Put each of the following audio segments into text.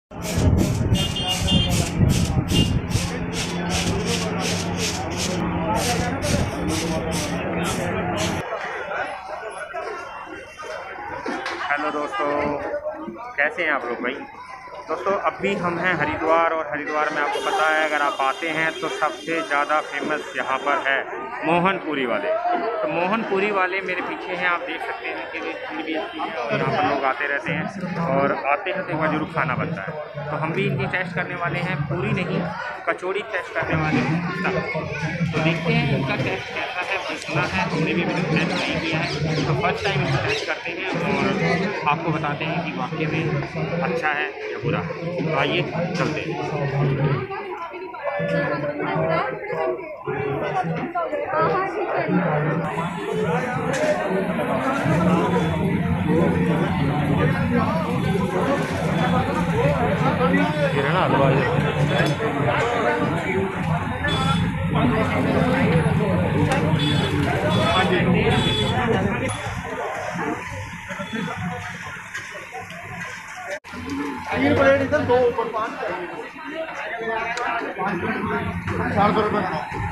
Hello दोस्तों, कैसे हैं आप लोग भाई। दोस्तों अभी हम हैं हरिद्वार, और हरिद्वार में आपको पता है अगर आप आते हैं तो सबसे ज़्यादा फेमस यहाँ पर है मोहनपुरी वाले। तो मोहनपुरी वाले मेरे पीछे हैं, आप देख सकते हैं कि ठंड भी अच्छी है और यहाँ पर लोग आते रहते हैं, और आते हैं तो एक बार जरूर खाना बनता है। तो हम भी इनकी टेस्ट करने वाले हैं, पूरी नहीं कचौड़ी टेस्ट करने वाले हैं। तो देखते हैं इनका टेस्ट कैसा है। सुना है, हमने भी टेस्ट नहीं किया है, तो फर्स्ट टाइम इनको टेस्ट करते हैं और आपको बताते हैं कि वाकई में अच्छा है या बुरा। तो आइए चलते हैं। ये है ना हलवा, तीन प्लेट इधर, दो ऊपर, 5 चाहिए। 400 रुपये।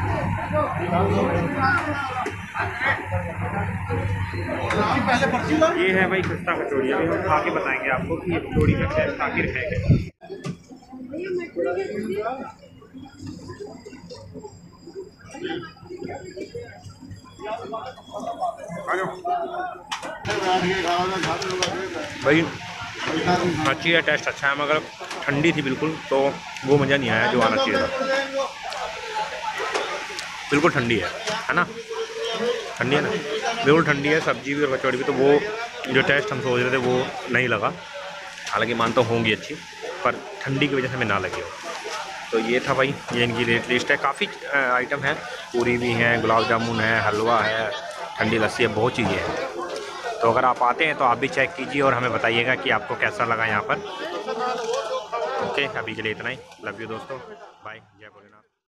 ये है भाई खस्ता कचौड़ी। अभी हम खा के बताएंगे आपको कि ये कचौड़ी का टेस्ट आखिर है क्या। भाई अच्छी है, टेस्ट अच्छा है, मगर ठंडी थी बिल्कुल, तो वो मज़ा नहीं आया जो आना चाहिए था। बिल्कुल ठंडी है ना, ठंडी है ना, बिल्कुल ठंडी है सब्जी भी और कचौड़ी भी। तो वो जो टेस्ट हम सोच रहे थे वो नहीं लगा। हालांकि मानता होंगी अच्छी, पर ठंडी की वजह से हमें ना लगी। तो ये था भाई, ये इनकी रेट लिस्ट है। काफ़ी आइटम है, पूरी भी हैं, गुलाब जामुन है, हलवा है, ठंडी लस्सी है, बहुत चीज़ें हैं। तो अगर आप आते हैं तो आप भी चेक कीजिए और हमें बताइएगा कि आपको कैसा लगा यहाँ पर। ओके, अभी के लिए इतना ही। लव यू दोस्तों।